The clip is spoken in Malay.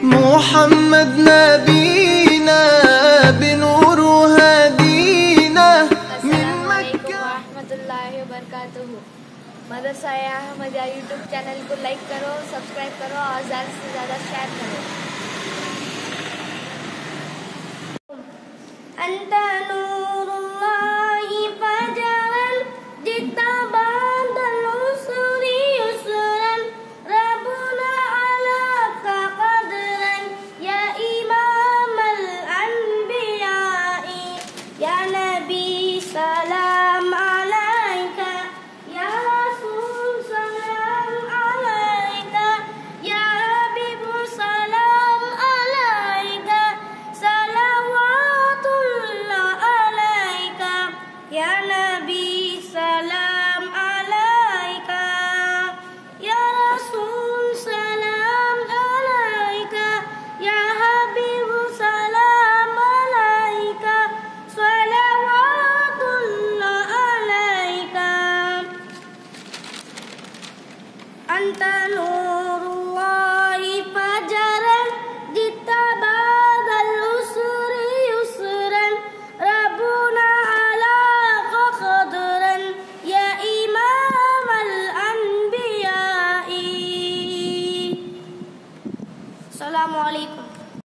محمد نبينا بنور هدينا من Assalamualaikum warahmatullahi wabarakatuh। Madrasa Ahmadiya YouTube channel को like करो, subscribe करो और ज़्यादा से ज़्यादा शेयर करो। अंता नूरुल्लाहि फजरन जितबादल उसरी उसरन रब्बुना Alka qadran ya imamal anbiya'i ya nabi salam alaika ya rasul salam alaika ya habib salam alaika salawatullah alaika ya nabi salam alaika ya rasul salam alaika ya habib salam alaika salawatullah alaika anta